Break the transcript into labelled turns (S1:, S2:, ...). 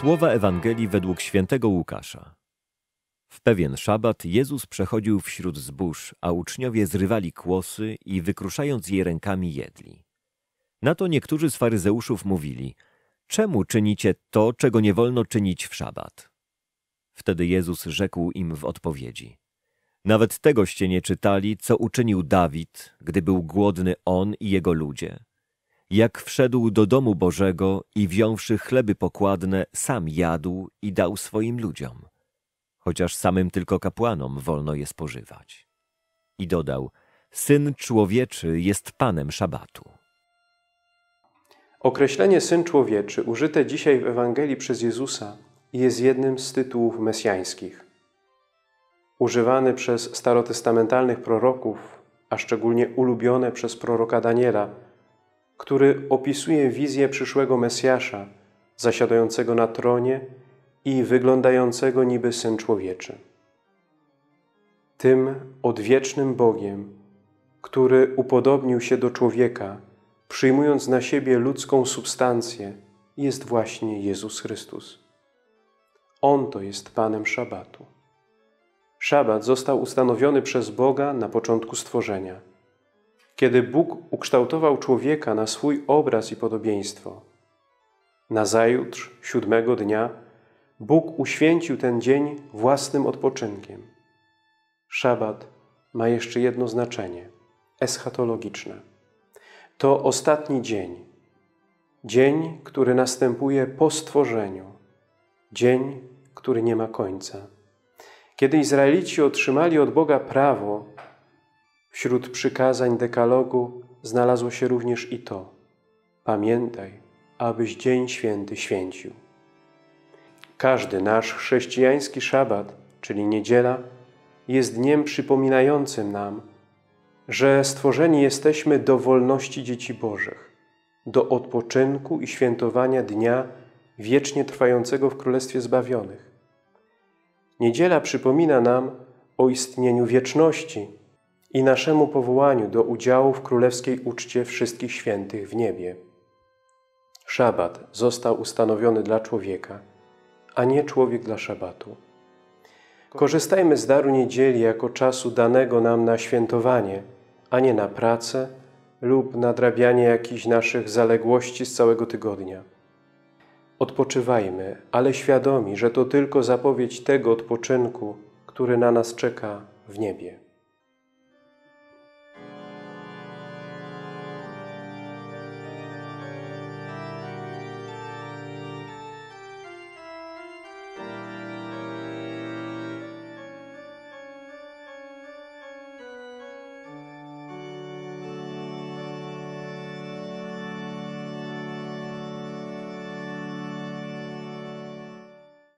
S1: Słowa Ewangelii według świętego Łukasza. W pewien szabat Jezus przechodził wśród zbóż, a uczniowie zrywali kłosy i wykruszając je rękami jedli. Na to niektórzy z faryzeuszów mówili: czemu czynicie to, czego nie wolno czynić w szabat? Wtedy Jezus rzekł im w odpowiedzi: nawet tegoście nie czytali, co uczynił Dawid, gdy był głodny on i jego ludzie. Jak wszedł do domu Bożego i wziąwszy chleby pokładne, sam jadł i dał swoim ludziom, chociaż samym tylko kapłanom wolno je spożywać. I dodał: Syn Człowieczy jest Panem szabatu.
S2: Określenie Syn Człowieczy użyte dzisiaj w Ewangelii przez Jezusa jest jednym z tytułów mesjańskich. Używany przez starotestamentalnych proroków, a szczególnie ulubione przez proroka Daniela, który opisuje wizję przyszłego Mesjasza, zasiadającego na tronie i wyglądającego niby Syn Człowieczy. Tym odwiecznym Bogiem, który upodobnił się do człowieka, przyjmując na siebie ludzką substancję, jest właśnie Jezus Chrystus. On to jest Panem szabatu. Szabat został ustanowiony przez Boga na początku stworzenia. Kiedy Bóg ukształtował człowieka na swój obraz i podobieństwo, nazajutrz, 7. dnia, Bóg uświęcił ten dzień własnym odpoczynkiem. Szabat ma jeszcze jedno znaczenie – eschatologiczne. To ostatni dzień. Dzień, który następuje po stworzeniu. Dzień, który nie ma końca. Kiedy Izraelici otrzymali od Boga prawo, wśród przykazań dekalogu znalazło się również i to: pamiętaj, abyś dzień święty święcił. Każdy nasz chrześcijański szabat, czyli niedziela, jest dniem przypominającym nam, że stworzeni jesteśmy do wolności dzieci Bożych, do odpoczynku i świętowania dnia wiecznie trwającego w Królestwie Zbawionych. Niedziela przypomina nam o istnieniu wieczności i naszemu powołaniu do udziału w królewskiej uczcie wszystkich świętych w niebie. Szabat został ustanowiony dla człowieka, a nie człowiek dla szabatu. Korzystajmy z daru niedzieli jako czasu danego nam na świętowanie, a nie na pracę lub nadrabianie jakichś naszych zaległości z całego tygodnia. Odpoczywajmy, ale świadomi, że to tylko zapowiedź tego odpoczynku, który na nas czeka w niebie.